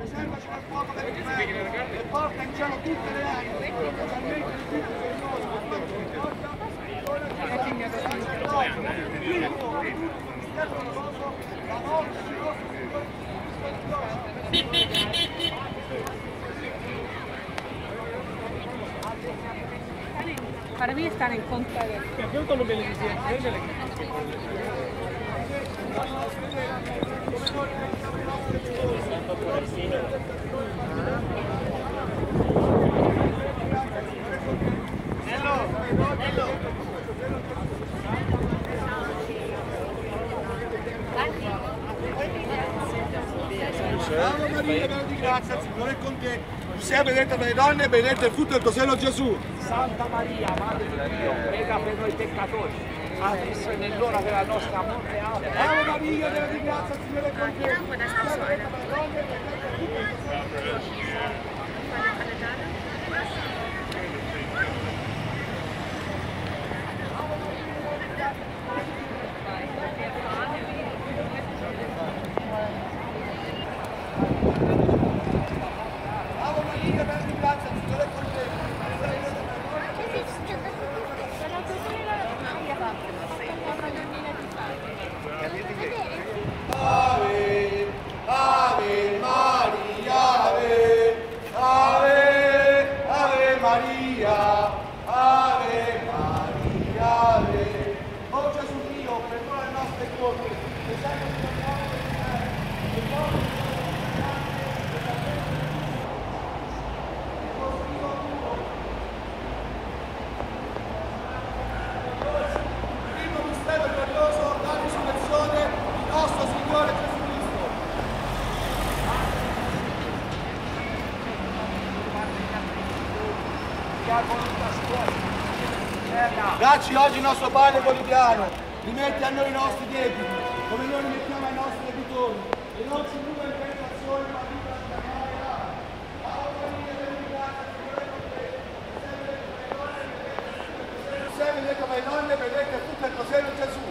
Preservaci dal fuoco dell'inferno e porta in cielo tutte le anime, specialmente il figlio del nostro, il mistero doloroso, la morte del nostro Signore Para mí están en contra de... Ave Maria, piena di grazia, il Signore è con te. Tu sei benedetta tra le donne e benedetto il frutto del tuo seno, Gesù. Santa Maria, Madre di Dio, prega per noi peccatori, adesso e nell'ora della nostra morte. Amen. Ave Maria, piena di grazia, il Signore è con te. Tu sei benedetta tra le donne e benedetto il frutto del tuo seno, Gesù. Ave, Ave Maria, Ave, Ave, Ave Maria, Ave Maria, Ave. Oh Gesù Dio, perdona le nostre colpe, e salvaci dal fuoco dell'inferno. Dacci oggi il nostro pane quotidiano, rimetti a noi i nostri debiti, come noi rimettiamo ai nostri debitori, e non ci induca in tentazione, ma liberaci dal male. Ave Maria, piena di grazia, il Signore è con te. Tu sei benedetta tra le donne e benedetto il frutto del tuo seno, Gesù.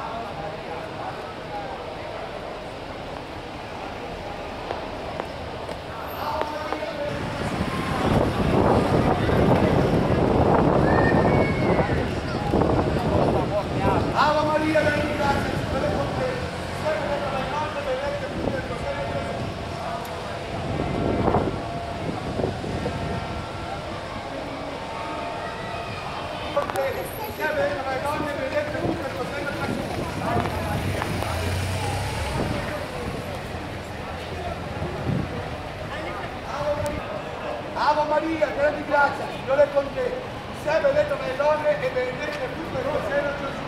Ave Maria, piena di grazia, il Signore è con te. Tu sei benedetta tra le donne e benedetto il frutto del tuo seno, Gesù. Sia benedetta tra le donne e benedetto il frutto del tuo seno, Gesù. Ave Maria, piena di grazia, il Signore è con te. Sei benedetta tra le donne e benedetto il frutto del tuo seno, Gesù.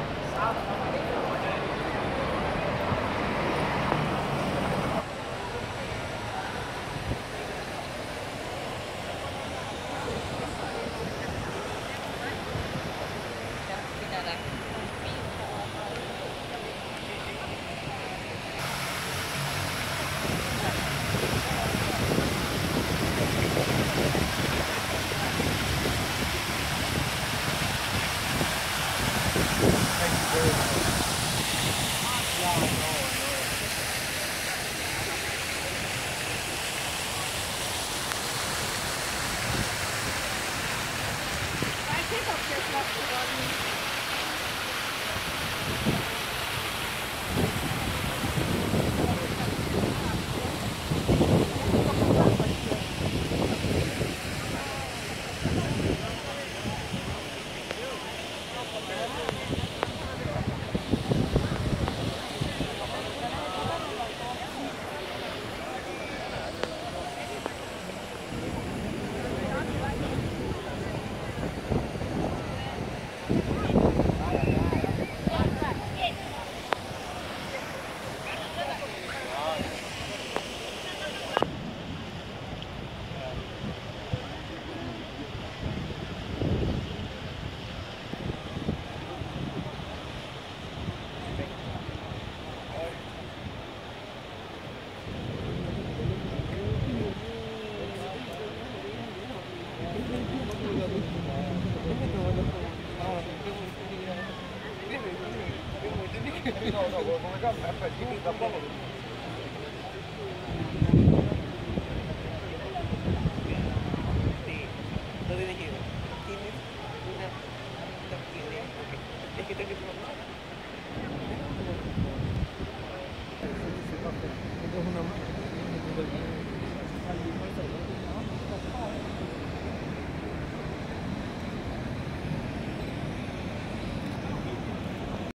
avete riprovato? Una